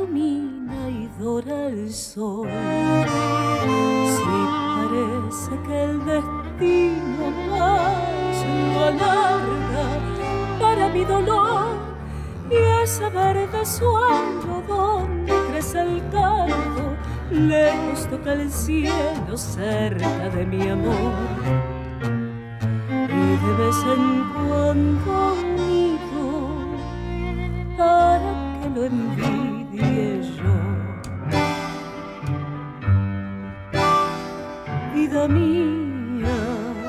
ilumina y dora el sol. Si parece que el destino más lo alarga para mi dolor, y ese verde suelo donde crece el cardo, lejos toca el cielo cerca de mi amor. Y de vez en cuando miro para que lo envidie yo. Vida mía,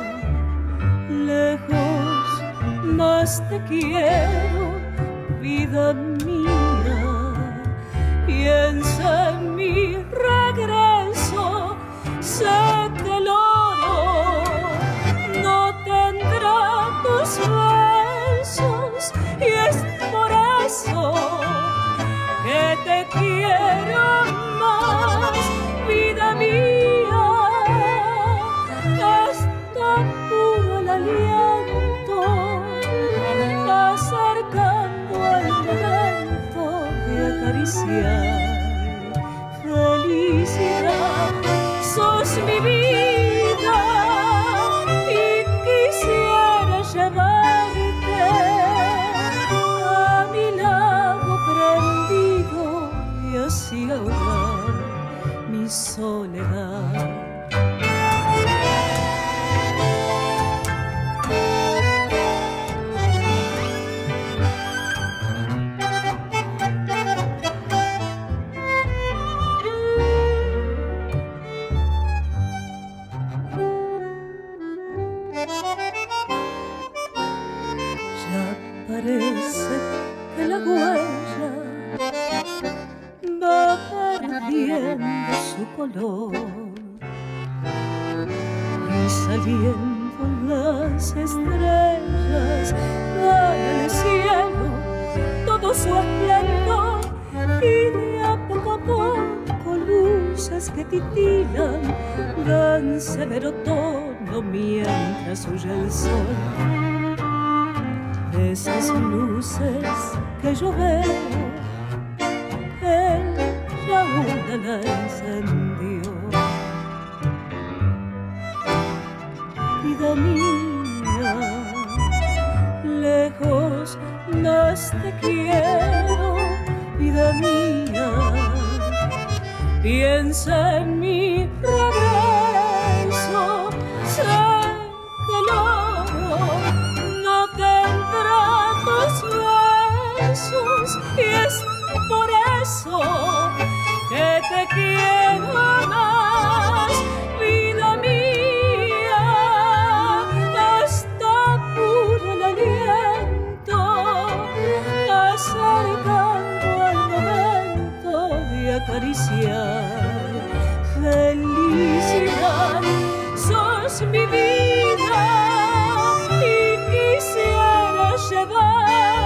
lejos más te quiero. Vida mía, piensa en mi regreso. Sé que el oro no tendrá tus besos, y es por eso que te quiero más. Vida mía, está puro el aliento, acercando al momento de acariciar. Felicidad, sos mi vida y quisiera llevarte a mi lado prendido y así ahogar mi soledad. Parece que la huella va perdiendo su color y saliendo las estrellas dan al cielo todo su esplendor, y de a poco luces que titilan dan severo tono mientras huye el sol. Esas luces que yo veo, él ya una la encendió. Vida mía, lejos más te quiero. Vida mía, piensa en mi regreso. Sé que el oro no tendrá tus besos, y es por eso que te quiero más. Vida mía, está puro el aliento, acercando al momento de acariciar. Felicidad, sos mi vida y quisiera llevar